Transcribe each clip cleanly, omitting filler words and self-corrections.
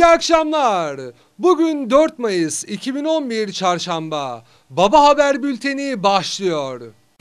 İyi akşamlar. Bugün 4 Mayıs 2011 Çarşamba. Baba Haber Bülteni başlıyor.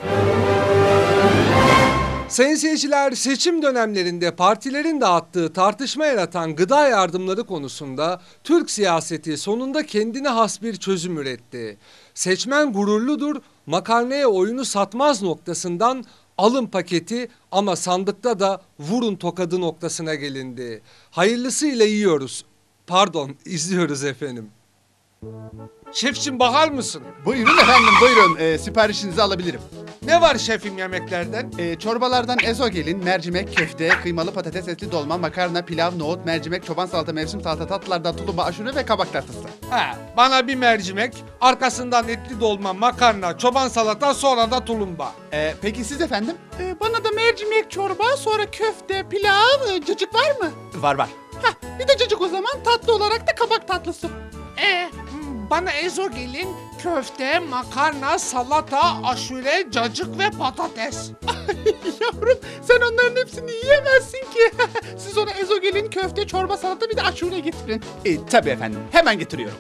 Sayın seyirciler, seçim dönemlerinde partilerin dağıttığı tartışma yaratan gıda yardımları konusunda Türk siyaseti sonunda kendine has bir çözüm üretti. Seçmen gururludur, makarnaya oyunu satmaz noktasından alın paketi ama sandıkta da vurun tokadı noktasına gelindi. Hayırlısıyla izliyoruz efendim. Şefçim, bakar mısın? Buyurun efendim, buyurun. Siparişinizi alabilirim. Ne var şefim yemeklerden? Çorbalardan ezogelin, mercimek, köfte, kıymalı patates, etli dolma, makarna, pilav, nohut, mercimek, çoban salata, mevsim salata, tatlılardan tulumba, aşure ve kabak tatlısı. Bana bir mercimek, arkasından etli dolma, makarna, çoban salata, sonra da tulumba. Peki siz efendim? Bana da mercimek çorba, sonra köfte, pilav, cacık var mı? Var. Bir de cacık o zaman, tatlı olarak da kabak tatlısı. Bana ezogelin, köfte, makarna, salata, aşure, cacık ve patates. Yavrum, sen onların hepsini yiyemezsin ki. Siz ona ezogelin, köfte, çorba, salata, bir de aşure getirin. Tabii efendim, hemen getiriyorum.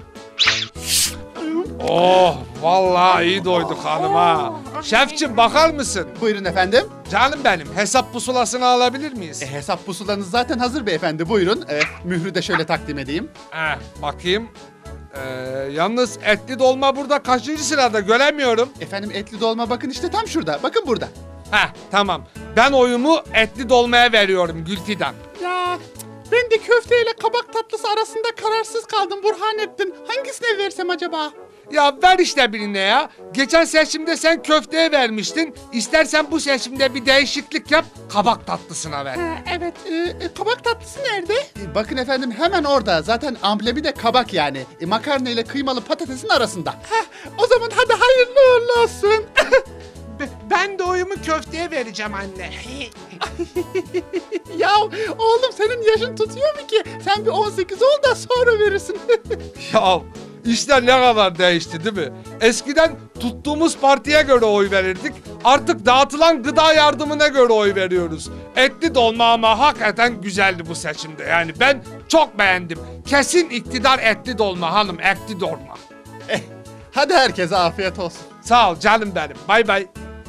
Oh, vallahi iyi doyduk hanıma. Şefçim, bakar mısın? Buyurun efendim. Canım benim, hesap pusulasını alabilir miyiz? Hesap pusulanız zaten hazır beyefendi, buyurun. Mührü de şöyle takdim edeyim. Bakayım. Yalnız etli dolma burada kaçıncı sırada, göremiyorum. Efendim, etli dolma bakın işte tam şurada, bakın burada. Tamam. Ben oyumu etli dolmaya veriyorum Gülfidan. Ya ben de köfteyle kabak tatlısı arasında kararsız kaldım Burhanettin. Hangisine versem acaba? Ya ver işte birine ya. Geçen seçimde sen köfteye vermiştin. İstersen bu seçimde bir değişiklik yap, kabak tatlısına ver. Evet, kabak tatlısı nerede? Bakın efendim, hemen orada. Zaten amblemi de kabak yani. Makarna ile kıymalı patatesin arasında. O zaman hadi hayırlı uğurlu olsun. Ben de oyumu köfteye vereceğim anne. Ya oğlum, senin yaşın tutuyor mu ki? Sen bir 18 ol da sonra verirsin. Ya işler ne kadar değişti değil mi? Eskiden tuttuğumuz partiye göre oy verirdik. Artık dağıtılan gıda yardımına göre oy veriyoruz. Etli dolma ama hakikaten güzeldi bu seçimde. Yani ben çok beğendim. Kesin iktidar etli dolma hanım, etli dolma. Hadi herkese afiyet olsun. Sağ ol canım benim. Bay bay.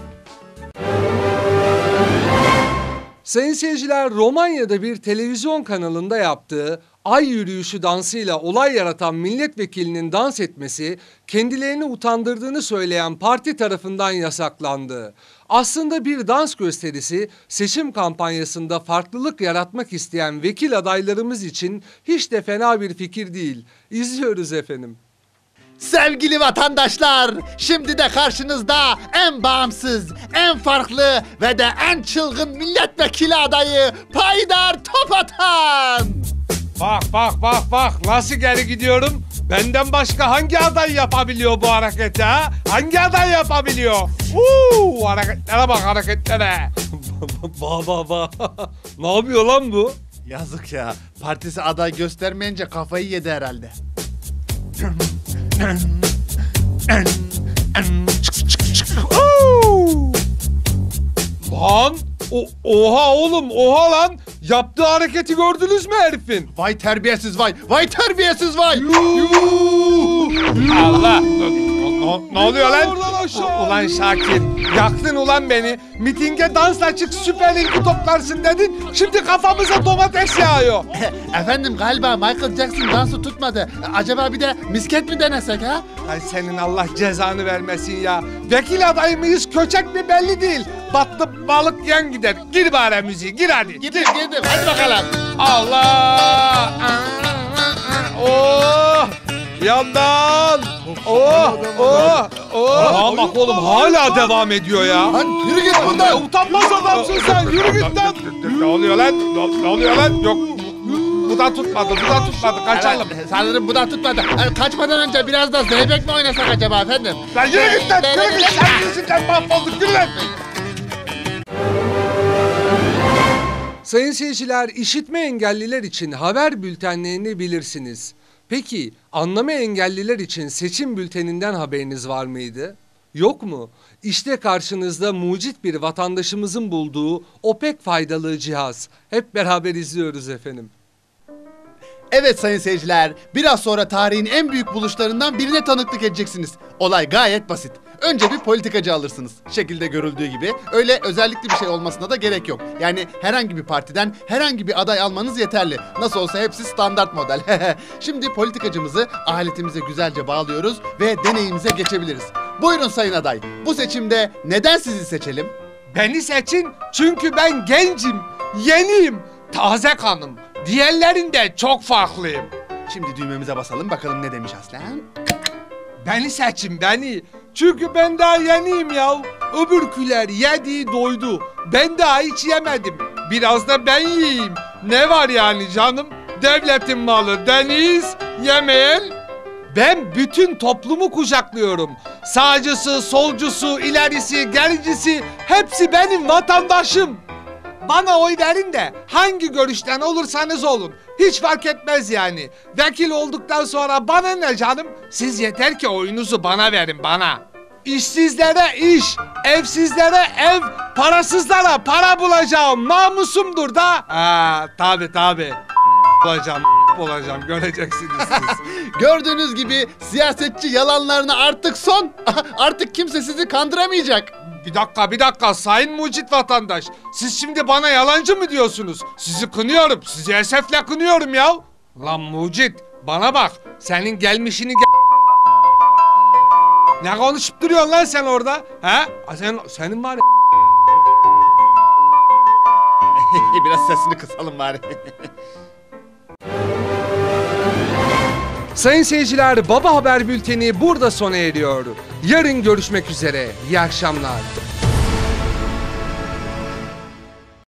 Sayın seyirciler, Romanya'da bir televizyon kanalında yaptığı ay yürüyüşü dansıyla olay yaratan milletvekilinin dans etmesi kendilerini utandırdığını söyleyen parti tarafından yasaklandı. Aslında bir dans gösterisi, seçim kampanyasında farklılık yaratmak isteyen vekil adaylarımız için hiç de fena bir fikir değil. İzliyoruz efendim. Sevgili vatandaşlar, şimdi de karşınızda en bağımsız, en farklı ve de en çılgın milletvekili adayı Paydar Topatan. Bak nasıl geri gidiyorum? Benden başka hangi aday yapabiliyor bu hareketi ha? Hangi aday yapabiliyor? Hareketlere bak, hareketlere. Bak. Ne yapıyor lan bu? Yazık ya, partisi aday göstermeyince kafayı yedi herhalde. Lan oha oğlum, oha lan. Yaptığı hareketi gördünüz mü herifin? Vay terbiyesiz vay, vay terbiyesiz vay. Allah. Ne oluyor lan? Ulan Şakir, yaktın ulan beni. Mitinge dansla çık, Süper Lig'i toplarsın dedin. Şimdi kafamıza domates yağıyor. Efendim, galiba Michael Jackson dansı tutmadı. Acaba bir de misket mi denesek ha? Ay senin Allah cezanı vermesin ya. Vekil adayı mıyız, köçek mi belli değil. Battı balık yan gider. Gir bari müziği, gir hadi. Girdim, hadi bakalım. Allah! Oh! Yandan! Oh! Bak oğlum, hala devam ediyor ya. Lan yürü git buradan. Utanmaz adamsın sen. Yürü git lan. Ne oluyor lan? Ne oluyor lan? Yok. Bu da tutmadı. Kaçalım. Evet, sanırım bu da tutmadı. Kaçmadan önce biraz da zeybek mi oynasak acaba efendim? Lan yürü git lan. Yürü git. Sen yüzünden mahvolduk. Yürü lan. Sayın seyirciler, işitme engelliler için haber bültenlerini bilirsiniz. Peki anlama engelliler için seçim bülteninden haberiniz var mıydı? Yok mu? İşte karşınızda mucit bir vatandaşımızın bulduğu o pek faydalı cihaz. Hep beraber izliyoruz efendim. Evet sayın seyirciler, biraz sonra tarihin en büyük buluşlarından birine tanıklık edeceksiniz. Olay gayet basit. Önce bir politikacı alırsınız. Şekilde görüldüğü gibi. Öyle özellikle bir şey olmasına da gerek yok. Yani herhangi bir partiden herhangi bir aday almanız yeterli. Nasıl olsa hepsi standart model. Şimdi politikacımızı aletimize güzelce bağlıyoruz ve deneyimize geçebiliriz. Buyurun sayın aday. Bu seçimde neden sizi seçelim? Beni seçin çünkü ben gencim, yeniyim, taze kanım. Diğerlerinde çok farklıyım. Şimdi düğmemize basalım bakalım ne demiş aslan. Beni seçin beni. Çünkü ben daha yeniyim ya. Öbürküler yedi doydu. Ben daha hiç yemedim. Biraz da ben yiyeyim. Ne var yani canım? Devletin malı deniz, yemeyen. Ben bütün toplumu kucaklıyorum. Sağcısı, solcusu, ilerisi, gericisi hepsi benim vatandaşım. Bana oy verin de hangi görüşten olursanız olun. Hiç fark etmez yani. Vekil olduktan sonra bana ne canım? Siz yeter ki oyunuzu bana verin bana. İşsizlere iş, evsizlere ev, parasızlara para bulacağım. Namusumdur da. Tabi. Olacağım göreceksiniz siz. Gördüğünüz gibi siyasetçi yalanlarına artık son. Artık kimse sizi kandıramayacak. Bir dakika sayın mucit vatandaş. Siz şimdi bana yalancı mı diyorsunuz? Sizi kınıyorum, sizi esefle kınıyorum ya. Lan mucit bana bak, senin gelmişini ne konuşup duruyorsun lan sen orada? He? Senin var ya. Biraz sesini kısalım bari. Sayın seyirciler, Baba Haber Bülteni burada sona eriyor. Yarın görüşmek üzere. İyi akşamlar.